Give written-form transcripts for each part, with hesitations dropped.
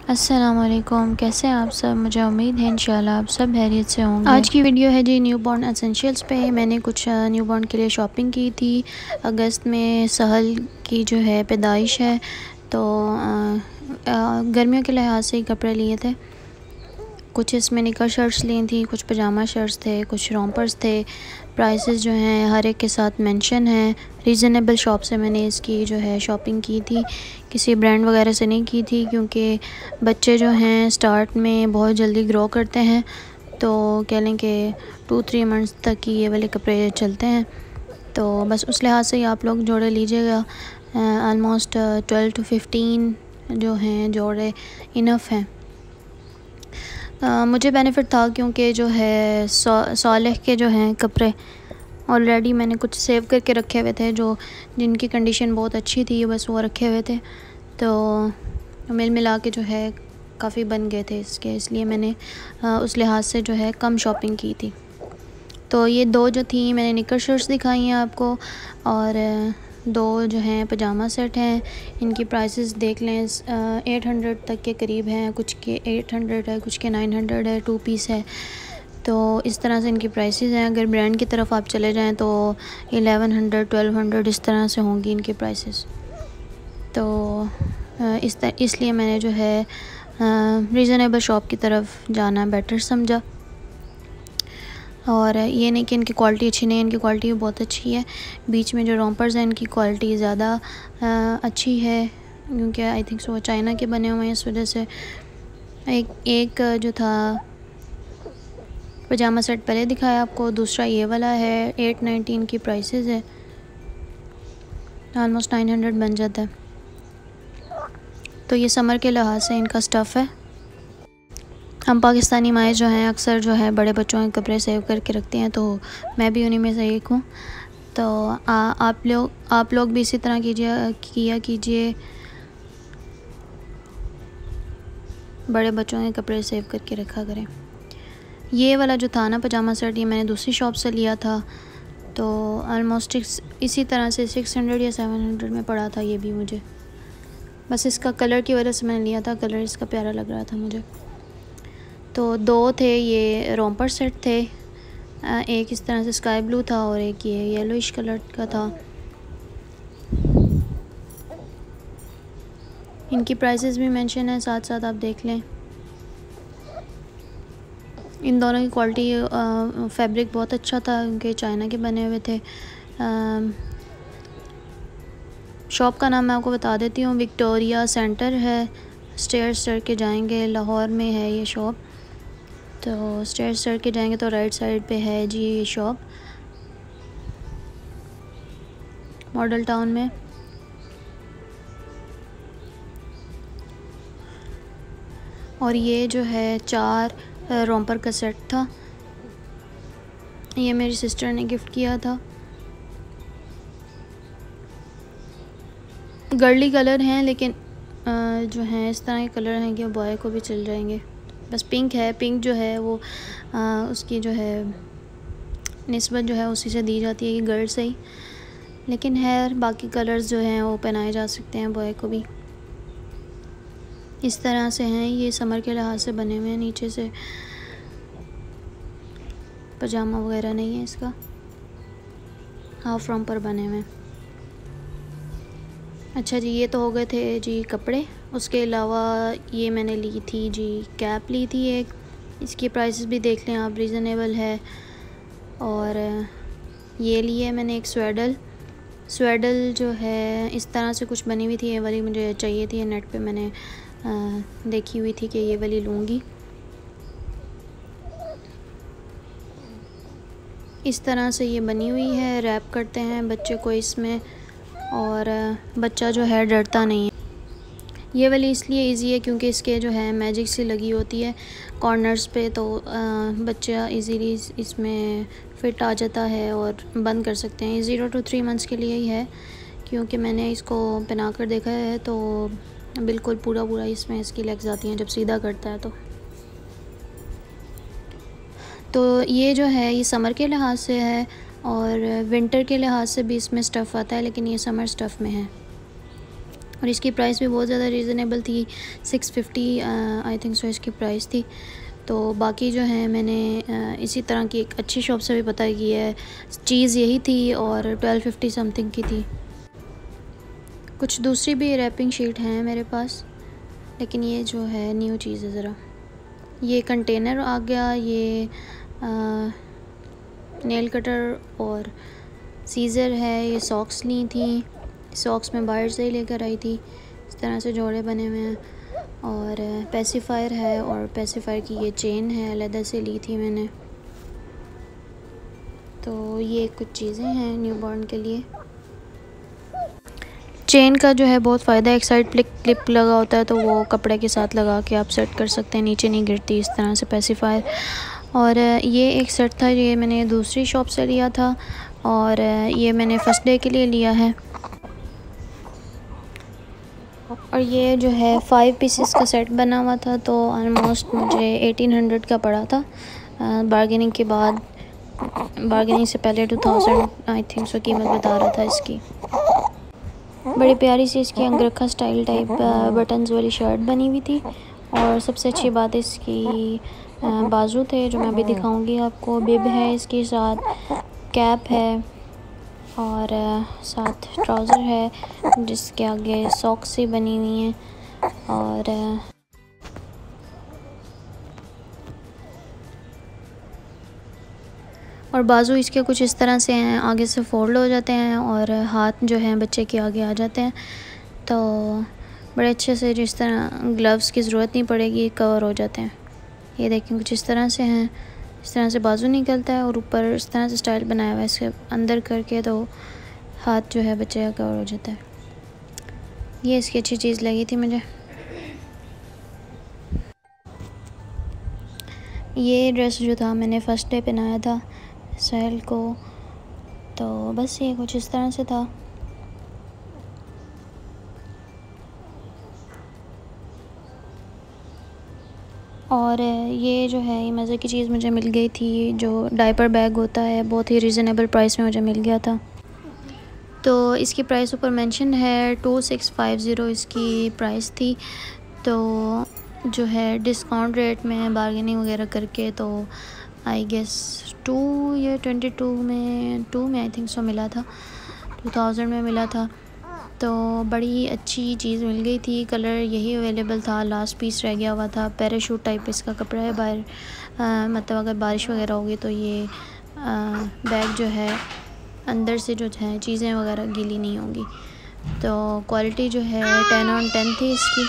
अस्सलाम वालेकुम, कैसे हैं आप सब। मुझे उम्मीद है इंशाल्लाह आप सब खैरियत से होंगे। आज की वीडियो है जी न्यूबॉर्न एसेंशियल्स पे। मैंने कुछ न्यूबॉर्न के लिए शॉपिंग की थी। अगस्त में सहल की जो है पैदाइश है, तो गर्मियों के लिहाज से ही कपड़े लिए थे। कुछ इसमें निकर शर्ट्स ली थी, कुछ पजामा शर्ट्स थे, कुछ रोम्पर्स थे। प्राइसेस जो हैं हर एक के साथ मेंशन है। रीज़नेबल शॉप से मैंने इसकी जो है शॉपिंग की थी, किसी ब्रांड वगैरह से नहीं की थी, क्योंकि बच्चे जो हैं स्टार्ट में बहुत जल्दी ग्रो करते हैं, तो कह लें कि 2-3 मंथ्स तक ही ये वाले कपड़े चलते हैं। तो बस उस लिहाज से ही आप लोग जोड़े लीजिएगा। आलमोस्ट 12 to 15 जो हैं जोड़े इनफ हैं। मुझे बेनिफ़िट था क्योंकि जो है सालेह के जो हैं कपड़े ऑलरेडी मैंने कुछ सेव करके रखे हुए थे, जो जिनकी कंडीशन बहुत अच्छी थी, बस वो रखे हुए थे। तो मिल मिला के जो है काफ़ी बन गए थे इसके, इसलिए मैंने उस लिहाज से जो है कम शॉपिंग की थी। तो ये दो जो थी मैंने निकर शर्ट्स दिखाई हैं आपको, और दो जो हैं पजामा सेट हैं। इनकी प्राइसेस देख लें, 800 तक के करीब हैं, कुछ के 800 है, कुछ के 900 है, 2 पीस है। तो इस तरह से इनकी प्राइसेस हैं। अगर ब्रांड की तरफ आप चले जाएं तो 1100 1200 इस तरह से होंगी इनकी प्राइसेस। तो इसलिए मैंने जो है रीज़नेबल शॉप की तरफ जाना बेटर समझा। और ये नहीं कि इनकी क्वालिटी अच्छी नहीं है, इनकी क्वालिटी भी बहुत अच्छी है। बीच में जो रोम्पर्स हैं इनकी क्वालिटी ज़्यादा अच्छी है, क्योंकि आई थिंक सो चाइना के बने हुए हैं, इस वजह से। एक जो था पजामा सेट पहले दिखाया आपको, दूसरा ये वाला है। 819 की प्राइसेस है, ऑलमोस्ट 900 बन जाता है। तो ये समर के लिहाज से इनका स्टफ़ है। हम पाकिस्तानी माएँ जो हैं अक्सर जो है बड़े बच्चों के कपड़े सेव करके रखते हैं, तो मैं भी उन्हीं में से एक हूँ। तो आप लोग भी इसी तरह किया कीजिए, बड़े बच्चों के कपड़े सेव करके रखा करें। ये वाला जो था ना पजामा सेट, ये मैंने दूसरी शॉप से लिया था, तो ऑलमोस्ट इसी तरह से 600 या 700 में पड़ा था ये भी मुझे। बस इसका कलर की वजह से मैंने लिया था, कलर इसका प्यारा लग रहा था मुझे। तो दो थे ये रोम्पर सेट थे, एक इस तरह से स्काई ब्लू था और एक ये येलोइश कलर का था। इनकी प्राइसेस भी मेंशन है, साथ साथ आप देख लें। इन दोनों की क्वालिटी फैब्रिक बहुत अच्छा था, क्योंकि चाइना के बने हुए थे। शॉप का नाम मैं आपको बता देती हूँ, विक्टोरिया सेंटर है। स्टेयर्स चढ़ के जाएंगे, लाहौर में है ये शॉप। तो स्टेयर्स चढ़ के जाएंगे तो राइट साइड पे है जी ये शॉप, मॉडल टाउन में। और ये जो है 4 रोम्पर का सेट था, ये मेरी सिस्टर ने गिफ्ट किया था। गर्ली कलर हैं, लेकिन जो हैं इस तरह के कलर हैं कि बॉय को भी चल जाएंगे। बस पिंक है, पिंक जो है वो उसकी जो है निस्बत जो है उसी से दी जाती है कि गर्ल से ही, लेकिन है बाकी कलर्स जो हैं वो पहनाए जा सकते हैं बॉय को भी। इस तरह से हैं ये, समर के लिहाज से बने हुए हैं। नीचे से पजामा वगैरह नहीं है इसका, हाफ रोम्पर बने हुए हैं। अच्छा जी, ये तो हो गए थे जी कपड़े। उसके अलावा ये मैंने ली थी जी कैप ली थी एक, इसकी प्राइसेस भी देख लें आप, रीज़नेबल है। और ये लिए मैंने एक स्वेडल जो है इस तरह से कुछ बनी हुई थी, ये वाली मुझे चाहिए थी। नेट पे मैंने देखी हुई थी कि ये वाली लूँगी। इस तरह से ये बनी हुई है, रैप करते हैं बच्चे को इसमें, और बच्चा जो है डरता नहीं है। ये वाली इसलिए इजी है क्योंकि इसके जो है मैजिक सी लगी होती है कॉर्नर्स पे, तो बच्चा इजीली इसमें फिट आ जाता है और बंद कर सकते हैं। 0 to 3 मंथ्स के लिए ही है, क्योंकि मैंने इसको पहना कर देखा है तो बिल्कुल पूरा इसमें इसकी लेग्स आती हैं जब सीधा करता है। तो ये जो है ये समर के लिहाज से है, और विंटर के लिहाज से भी इसमें स्टफ़ आता है, लेकिन ये समर स्टफ़ में है। और इसकी प्राइस भी बहुत ज़्यादा रीज़नेबल थी, 650 आई थिंक सो इसकी प्राइस थी। तो बाकी जो है मैंने इसी तरह की एक अच्छी शॉप से भी पता की है, चीज़ यही थी और 1250 समथिंग की थी। कुछ दूसरी भी रैपिंग शीट हैं मेरे पास, लेकिन ये जो है न्यू चीज़ है ज़रा। ये कंटेनर आ गया, ये नेल कटर और सीज़र है, ये सॉक्स ली थी, सॉक्स में बाहर से ही लेकर आई थी, इस तरह से जोड़े बने हुए हैं। और पेसिफायर है, और पेसिफायर की ये चेन है, अलग से ली थी मैंने। तो ये कुछ चीज़ें हैं न्यूबॉर्न के लिए। चेन का जो है बहुत फ़ायदा है, एक साइड क्लिप लगा होता है तो वो कपड़े के साथ लगा के आप सेट कर सकते हैं, नीचे नहीं गिरती इस तरह से पेसिफायर। और ये एक सेट था, ये मैंने दूसरी शॉप से लिया था और ये मैंने फ़र्स्ट डे के लिए लिया है। और ये जो है 5 पीसेस का सेट बना हुआ था, तो ऑलमोस्ट मुझे 1800 का पड़ा था बार्गेनिंग के बाद। बार्गेनिंग से पहले 2000 आई थिंक सो कीमत बता रहा था इसकी। बड़ी प्यारी सी इसकी अंगरखा स्टाइल टाइप बटन्स वाली शर्ट बनी हुई थी। और सबसे अच्छी बात इसकी बाजू थे, जो मैं अभी दिखाऊंगी आपको। बिब है इसके साथ, कैप है और साथ ट्राउज़र है जिसके आगे सॉक्स सी बनी हुई हैं। और बाजू इसके कुछ इस तरह से हैं, आगे से फोल्ड हो जाते हैं और हाथ जो हैं बच्चे के आगे आ जाते हैं, तो बड़े अच्छे से जिस तरह ग्लव्स की ज़रूरत नहीं पड़ेगी, कवर हो जाते हैं। ये देखें कुछ इस तरह से हैं, इस तरह से बाजू निकलता है और ऊपर इस तरह से स्टाइल बनाया हुआ है, इसके अंदर करके तो हाथ जो है बच्चे का कवर हो जाता है। ये इसकी अच्छी चीज़ लगी थी मुझे। ये ड्रेस जो था मैंने फ़र्स्ट डे पहनाया था सहल को, तो बस ये कुछ इस तरह से था। और ये जो है ये मज़े की चीज़ मुझे मिल गई थी, जो डायपर बैग होता है, बहुत ही रीज़नेबल प्राइस में मुझे मिल गया था। तो इसकी प्राइस ऊपर मेंशन है, 2650 इसकी प्राइस थी। तो जो है डिस्काउंट रेट में बार्गेनिंग वगैरह करके तो आई गेस 2 या 2 में आई थिंक सो मिला था, 2000 में मिला था। तो बड़ी अच्छी चीज़ मिल गई थी। कलर यही अवेलेबल था, लास्ट पीस रह गया हुआ था। पैराशूट टाइप इसका कपड़ा है, बाहर मतलब अगर बारिश वगैरह होगी तो ये बैग जो है अंदर से जो है चीज़ें वगैरह गीली नहीं होंगी। तो क्वालिटी जो है 10/10 थी इसकी।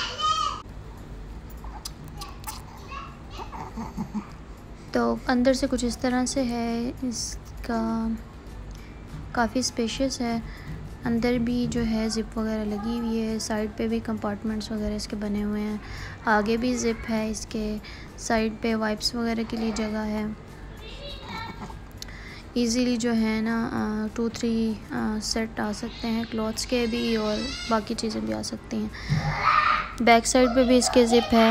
तो अंदर से कुछ इस तरह से है, इसका काफ़ी स्पेशियस है। अंदर भी जो है ज़िप वगैरह लगी हुई है, साइड पे भी कंपार्टमेंट्स वगैरह इसके बने हुए हैं, आगे भी ज़िप है, इसके साइड पे वाइप्स वगैरह के लिए जगह है। इजीली जो है ना 2-3 सेट आ सकते हैं, क्लॉथ्स के भी और बाकी चीज़ें भी आ सकती हैं। बैक साइड पे भी इसके ज़िप है,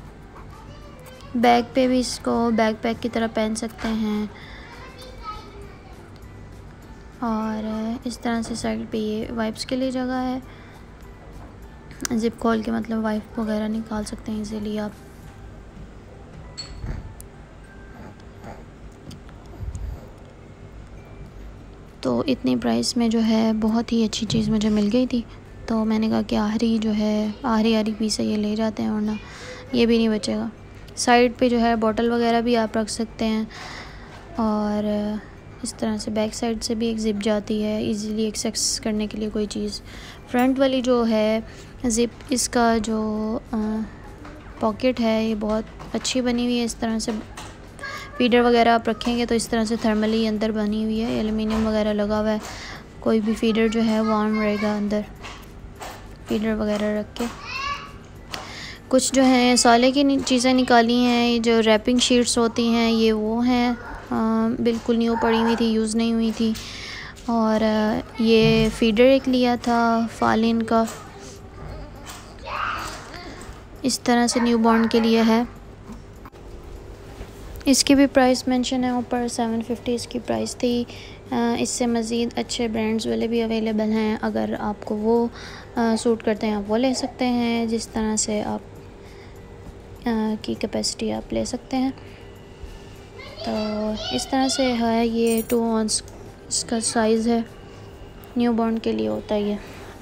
बैग पे भी इसको बैग पैक की तरह पहन सकते हैं। और इस तरह से साइड पे ये वाइप्स के लिए जगह है, ज़िप खोल के मतलब वाइप वगैरह निकाल सकते हैं इजीली आप। तो इतनी प्राइस में जो है बहुत ही अच्छी चीज़ मुझे मिल गई थी। तो मैंने कहा कि आखिरी पीस है ये ले जाते हैं, वरना ये भी नहीं बचेगा। साइड पे जो है बॉटल वगैरह भी आप रख सकते हैं। और इस तरह से बैक साइड से भी एक ज़िप जाती है, इजीली एक्सेस करने के लिए कोई चीज़। फ्रंट वाली जो है ज़िप, इसका जो पॉकेट है ये बहुत अच्छी बनी हुई है। इस तरह से फीडर वगैरह आप रखेंगे तो इस तरह से थर्मली अंदर बनी हुई है, एलुमिनियम वगैरह लगा हुआ है। कोई भी फीडर जो है वार्म रहेगा अंदर, फीडर वगैरह रख के। कुछ जो है साले की चीज़ें निकाली हैं, जो रैपिंग शीट्स होती हैं ये वो हैं, बिल्कुल न्यू पड़ी हुई थी, यूज़ नहीं हुई थी। और ये फीडर एक लिया था फालिन का, इस तरह से न्यूबॉर्न के लिए है। इसकी भी प्राइस मेंशन है ऊपर, 750 इसकी प्राइस थी। इससे मज़ीद अच्छे ब्रांड्स वाले भी अवेलेबल हैं। अगर आपको वो सूट करते हैं आप वो ले सकते हैं, जिस तरह से आप की कैपेसिटी आप ले सकते हैं। तो इस तरह से है, ये 2 ऑन्स इसका साइज़ है, न्यूबॉर्न के लिए होता है ये।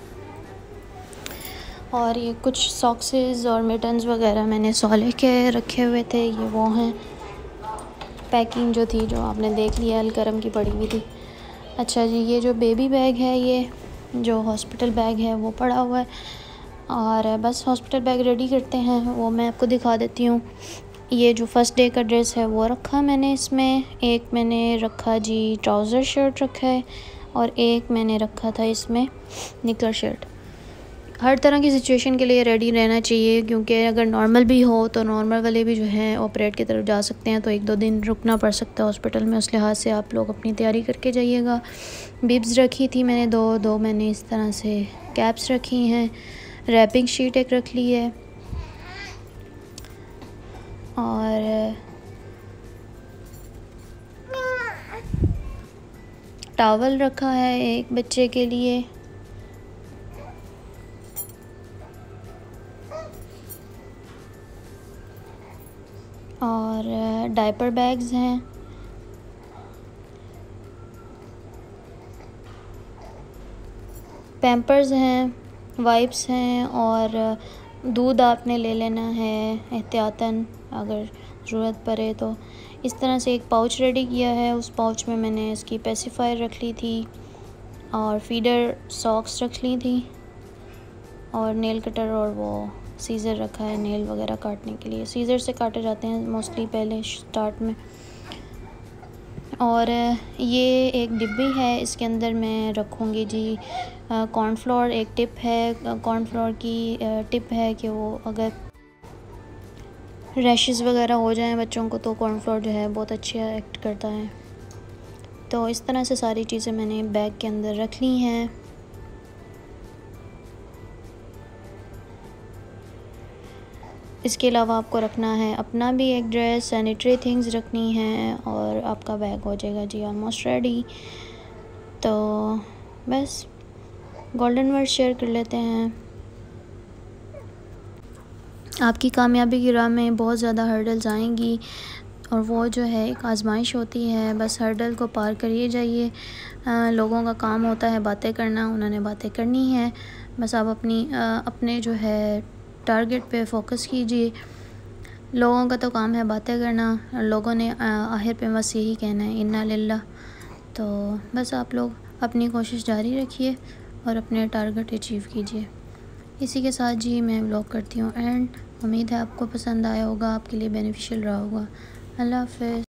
और ये कुछ सॉक्सेस और मिटन्स वगैरह मैंने सॉले के रखे हुए थे, ये वो हैं। पैकिंग जो थी जो आपने देख लिया अलकरम की पड़ी हुई थी। अच्छा जी, ये जो बेबी बैग है, ये जो हॉस्पिटल बैग है वो पड़ा हुआ है, और बस हॉस्पिटल बैग रेडी करते हैं वो मैं आपको दिखा देती हूँ। ये जो फ़र्स्ट डे का ड्रेस है वो रखा मैंने इसमें, एक मैंने रखा जी ट्राउज़र शर्ट रखा है, और एक मैंने रखा था इसमें निकर शर्ट। हर तरह की सिचुएशन के लिए रेडी रहना चाहिए, क्योंकि अगर नॉर्मल भी हो तो नॉर्मल वाले भी जो हैं ऑपरेट की तरफ जा सकते हैं, तो 1-2 दिन रुकना पड़ सकता है हॉस्पिटल में। उस लिहाज से आप लोग अपनी तैयारी करके जाइएगा। बिब्स रखी थी मैंने दो मैंने इस तरह से कैप्स रखी हैं, रैपिंग शीट एक रख ली है, और टॉवल रखा है एक बच्चे के लिए, और डायपर बैग्स हैं, पैम्पर्स हैं, वाइप्स हैं, और दूध आपने ले लेना है एहतियातन अगर ज़रूरत पड़े तो। इस तरह से एक पाउच रेडी किया है, उस पाउच में मैंने इसकी पेसिफायर रख ली थी, और फीडर सॉक्स रख ली थी, और नेल कटर और वो सीज़र रखा है नेल वगैरह काटने के लिए। सीज़र से काटे जाते हैं मोस्टली पहले स्टार्ट में। और ये एक डिब्बी है, इसके अंदर मैं रखूँगी जी कॉर्नफ्लोर। एक टिप है कॉर्नफ्लोर की, टिप है कि वो अगर रैशेस वगैरह हो जाएं बच्चों को तो कॉर्नफ्लोर जो है बहुत अच्छा एक्ट करता है। तो इस तरह से सारी चीज़ें मैंने बैग के अंदर रख ली हैं। इसके अलावा आपको रखना है अपना भी एक ड्रेस, सैनिटरी थिंग्स रखनी है, और आपका बैग हो जाएगा जी ऑलमोस्ट रेडी। तो बस गोल्डन वर्ड शेयर कर लेते हैं। आपकी कामयाबी की राह में बहुत ज़्यादा हर्डल्स आएंगी, और वो जो है एक आजमाइश होती है, बस हर्डल को पार करिए जाइए। लोगों का काम होता है बातें करना, उन्होंने बातें करनी है, बस आप अपने जो है टारगेट पे फोकस कीजिए। लोगों का तो काम है बातें करना, और लोगों ने आखिर पे बस यही कहना है इन्ना लिल्लाह। तो बस आप लोग अपनी कोशिश जारी रखिए और अपने टारगेट अचीव कीजिए। इसी के साथ जी मैं व्लॉग करती हूँ एंड। उम्मीद है आपको पसंद आया होगा, आपके लिए बेनिफिशियल रहा होगा। अल्लाह हाफ़िज़।